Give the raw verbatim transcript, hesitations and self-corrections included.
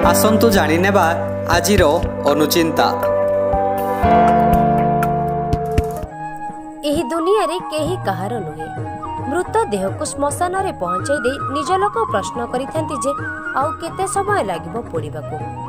आसंतु जानिनेबा आजिर अनुचिंता। एही दुनिया रे केही कहार नुहे। मृतदेह को श्मशान रे पहुंचाई दे निज लोक प्रश्न करिथांती जे आउ केते समय लागिबो पोड़ीबाकू।